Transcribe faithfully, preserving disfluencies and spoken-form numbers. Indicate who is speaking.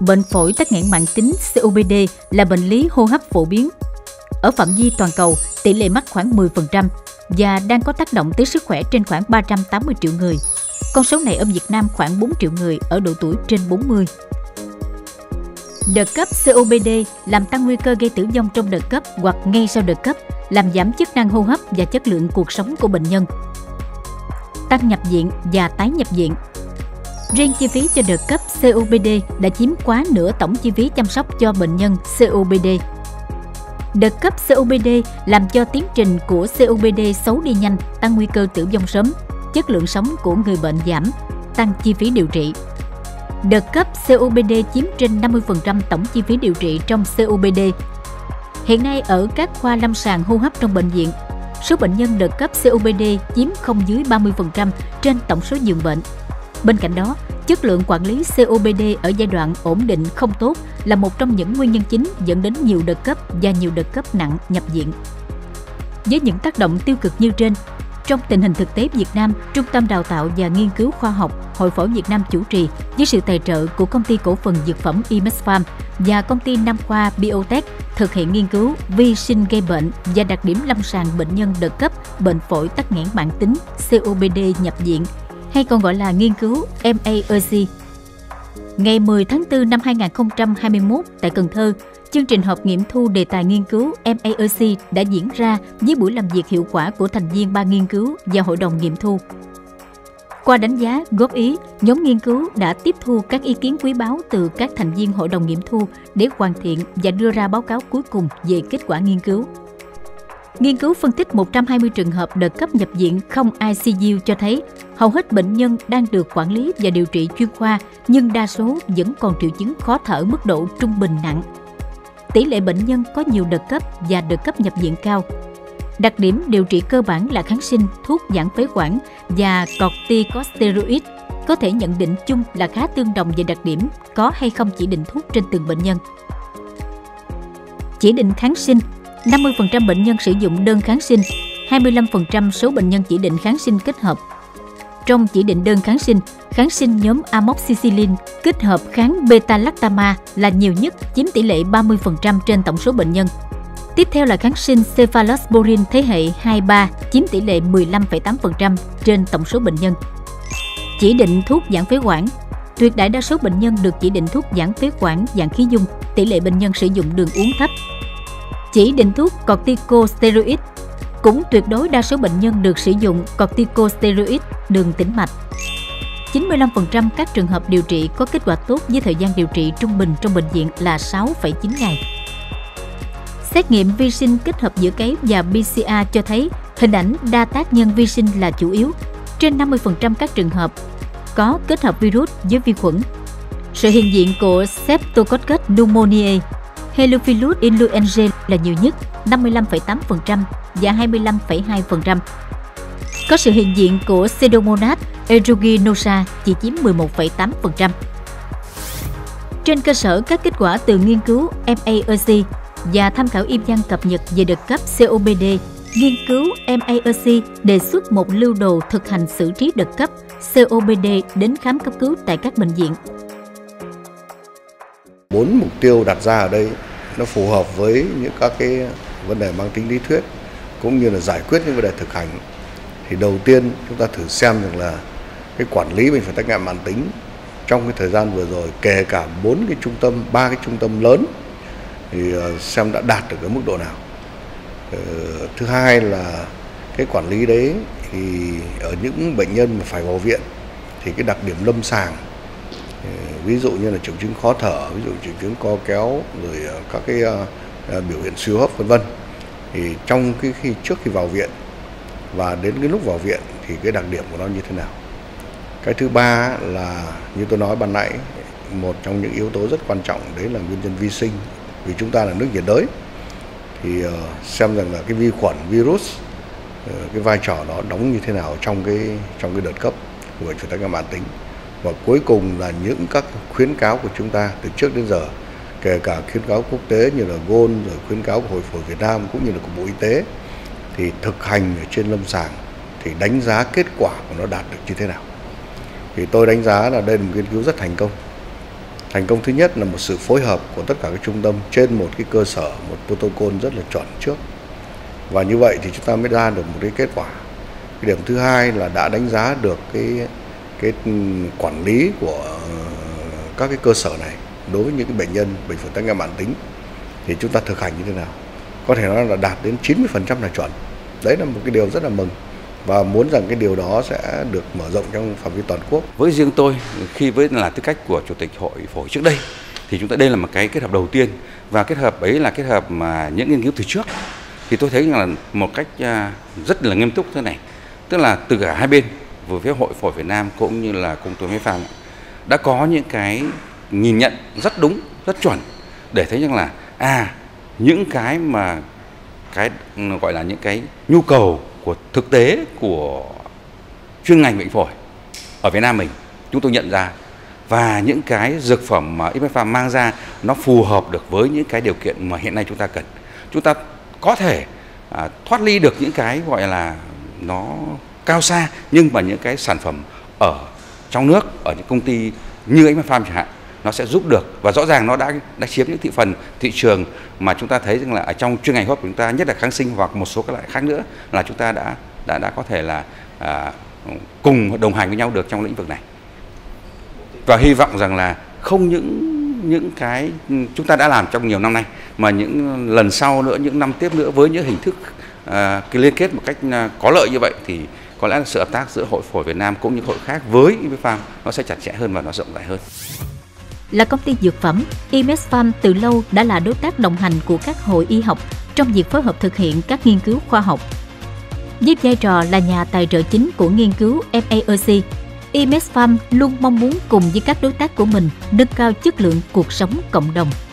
Speaker 1: Bệnh phổi tắc nghẽn mãn tính C O P D là bệnh lý hô hấp phổ biến. Ở phạm vi toàn cầu, tỷ lệ mắc khoảng mười phần trăm và đang có tác động tới sức khỏe trên khoảng ba trăm tám mươi triệu người. Con số này ở Việt Nam khoảng bốn triệu người ở độ tuổi trên bốn mươi. Đợt cấp C O P D làm tăng nguy cơ gây tử vong trong đợt cấp hoặc ngay sau đợt cấp, làm giảm chức năng hô hấp và chất lượng cuộc sống của bệnh nhân. Tăng nhập viện và tái nhập viện. Riêng chi phí cho đợt cấp C O P D đã chiếm quá nửa tổng chi phí chăm sóc cho bệnh nhân C O P D. Đợt cấp C O P D làm cho tiến trình của C O P D xấu đi nhanh, tăng nguy cơ tử vong sớm, chất lượng sống của người bệnh giảm, tăng chi phí điều trị. Đợt cấp C O P D chiếm trên năm mươi phần trăm tổng chi phí điều trị trong C O P D. Hiện nay ở các khoa lâm sàng hô hấp trong bệnh viện, số bệnh nhân đợt cấp C O P D chiếm không dưới ba mươi phần trăm trên tổng số giường bệnh. Bên cạnh đó, chất lượng quản lý C O P D ở giai đoạn ổn định không tốt là một trong những nguyên nhân chính dẫn đến nhiều đợt cấp và nhiều đợt cấp nặng nhập viện. Với những tác động tiêu cực như trên, trong tình hình thực tế Việt Nam, Trung tâm Đào tạo và Nghiên cứu Khoa học Hội Phổi Việt Nam chủ trì với sự tài trợ của Công ty Cổ phần Dược phẩm Imesfarm và Công ty Nam khoa Biotech thực hiện nghiên cứu vi sinh gây bệnh và đặc điểm lâm sàng bệnh nhân đợt cấp bệnh phổi tắc nghẽn mãn tính C O P D nhập viện, hay còn gọi là nghiên cứu M A E C. Ngày mười tháng tư năm hai nghìn không trăm hai mươi mốt tại Cần Thơ, chương trình họp nghiệm thu đề tài nghiên cứu M A E C đã diễn ra với buổi làm việc hiệu quả của thành viên ban nghiên cứu và hội đồng nghiệm thu. Qua đánh giá, góp ý, nhóm nghiên cứu đã tiếp thu các ý kiến quý báu từ các thành viên hội đồng nghiệm thu để hoàn thiện và đưa ra báo cáo cuối cùng về kết quả nghiên cứu. Nghiên cứu phân tích một trăm hai mươi trường hợp đợt cấp nhập viện không I C U cho thấy hầu hết bệnh nhân đang được quản lý và điều trị chuyên khoa, nhưng đa số vẫn còn triệu chứng khó thở mức độ trung bình nặng. Tỷ lệ bệnh nhân có nhiều đợt cấp và đợt cấp nhập viện cao. Đặc điểm điều trị cơ bản là kháng sinh, thuốc giãn phế quản và corticosteroid. Có thể nhận định chung là khá tương đồng về đặc điểm có hay không chỉ định thuốc trên từng bệnh nhân. Chỉ định kháng sinh, năm mươi phần trăm bệnh nhân sử dụng đơn kháng sinh, hai mươi lăm phần trăm số bệnh nhân chỉ định kháng sinh kết hợp. Trong chỉ định đơn kháng sinh, kháng sinh nhóm amoxicillin kết hợp kháng beta-lactama là nhiều nhất, chiếm tỷ lệ ba mươi phần trăm trên tổng số bệnh nhân. Tiếp theo là kháng sinh cephalosporin thế hệ hai ba, chiếm tỷ lệ mười lăm phẩy tám phần trăm trên tổng số bệnh nhân. Chỉ định thuốc giãn phế quản, tuyệt đại đa số bệnh nhân được chỉ định thuốc giãn phế quản dạng khí dung, tỷ lệ bệnh nhân sử dụng đường uống thấp. Chỉ định thuốc corticosteroid, cũng tuyệt đối đa số bệnh nhân được sử dụng corticosteroid đường tĩnh mạch. chín mươi lăm phần trăm các trường hợp điều trị có kết quả tốt với thời gian điều trị trung bình trong bệnh viện là sáu phẩy chín ngày. Xét nghiệm vi sinh kết hợp giữa cấy và P C R cho thấy hình ảnh đa tác nhân vi sinh là chủ yếu. Trên năm mươi phần trăm các trường hợp có kết hợp virus với vi khuẩn. Sự hiện diện của Streptococcus pneumoniae, Haemophilus influenzae là nhiều nhất, năm mươi lăm phẩy tám phần trăm và hai mươi lăm phẩy hai phần trăm. Có sự hiện diện của Pseudomonas aeruginosa chỉ chiếm mười một phẩy tám phần trăm. Trên cơ sở các kết quả từ nghiên cứu M A E C và tham khảo y văn cập nhật về đợt cấp C O P D, nghiên cứu M A E C đề xuất một lưu đồ thực hành xử trí đợt cấp C O P D đến khám cấp cứu tại các bệnh viện.
Speaker 2: Bốn mục tiêu đặt ra ở đây nó phù hợp với những các cái vấn đề mang tính lý thuyết cũng như là giải quyết những vấn đề thực hành. Thì đầu tiên chúng ta thử xem rằng là cái quản lý bệnh phổi tắc nghẽn mãn tính trong cái thời gian vừa rồi, kể cả bốn cái trung tâm, ba cái trung tâm lớn, thì xem đã đạt được cái mức độ nào. Thứ hai là cái quản lý đấy thì ở những bệnh nhân mà phải vào viện thì cái đặc điểm lâm sàng, ví dụ như là triệu chứng khó thở, ví dụ triệu chứng co kéo, rồi các cái biểu hiện suy hô hấp vân vân, thì trong cái khi trước khi vào viện và đến cái lúc vào viện thì cái đặc điểm của nó như thế nào. Cái thứ ba là như tôi nói ban nãy, một trong những yếu tố rất quan trọng đấy là nguyên nhân vi sinh, vì chúng ta là nước nhiệt đới thì xem rằng là cái vi khuẩn, virus, cái vai trò nó đóng như thế nào trong cái trong cái đợt cấp của bệnh phổi tắc nghẽn mãn tính. Và cuối cùng là những các khuyến cáo của chúng ta từ trước đến giờ, kể cả khuyến cáo quốc tế như là giê ô lờ, rồi khuyến cáo của Hội Phổi Việt Nam cũng như là của Bộ Y tế, thì thực hành ở trên lâm sàng thì đánh giá kết quả của nó đạt được như thế nào. Thì tôi đánh giá là đây là một nghiên cứu rất thành công. Thành công thứ nhất là một sự phối hợp của tất cả các trung tâm trên một cái cơ sở, một protocol rất là chuẩn trước. Và như vậy thì chúng ta mới ra được một cái kết quả. Cái điểm thứ hai là đã đánh giá được cái cái quản lý của các cái cơ sở này đối với những cái bệnh nhân bệnh phổi tắc nghẽn mãn tính thì chúng ta thực hành như thế nào. Có thể nói là đạt đến chín mươi phần trăm là chuẩn. Đấy là một cái điều rất là mừng và muốn rằng cái điều đó sẽ được mở rộng trong phạm vi toàn quốc.
Speaker 3: Với riêng tôi, khi với là tư cách của Chủ tịch Hội Phổi trước đây thì chúng ta đây là một cái kết hợp đầu tiên, và kết hợp ấy là kết hợp mà những nghiên cứu từ trước. Thì tôi thấy là một cách rất là nghiêm túc thế này, tức là từ cả hai bên, vừa phía Hội Phổi Việt Nam cũng như là công ty i ép ép đã có những cái nhìn nhận rất đúng, rất chuẩn để thấy rằng là à những cái mà cái gọi là những cái nhu cầu của thực tế của chuyên ngành bệnh phổi ở Việt Nam mình chúng tôi nhận ra, và những cái dược phẩm mà i ép ép mang ra nó phù hợp được với những cái điều kiện mà hiện nay chúng ta cần. Chúng ta có thể à, thoát ly được những cái gọi là nó cao xa, nhưng mà những cái sản phẩm ở trong nước, ở những công ty như i ép ép chẳng hạn, nó sẽ giúp được, và rõ ràng nó đã đã chiếm những thị phần thị trường mà chúng ta thấy rằng là ở trong chuyên ngành hô hấp của chúng ta, nhất là kháng sinh hoặc một số các loại khác nữa, là chúng ta đã đã đã có thể là à, cùng đồng hành với nhau được trong lĩnh vực này. Và hy vọng rằng là không những những cái chúng ta đã làm trong nhiều năm nay, mà những lần sau nữa, những năm tiếp nữa với những hình thức à, cái liên kết một cách à, có lợi như vậy, thì có lẽ là sự hợp tác giữa Hội Phổi Việt Nam cũng như hội khác với i ép ép nó sẽ chặt chẽ hơn và nó rộng rãi hơn.
Speaker 1: Là công ty dược phẩm, i em ét Pharm từ lâu đã là đối tác đồng hành của các hội y học trong việc phối hợp thực hiện các nghiên cứu khoa học. Với vai trò là nhà tài trợ chính của nghiên cứu em a o xê, i em ét Pharm luôn mong muốn cùng với các đối tác của mình nâng cao chất lượng cuộc sống cộng đồng.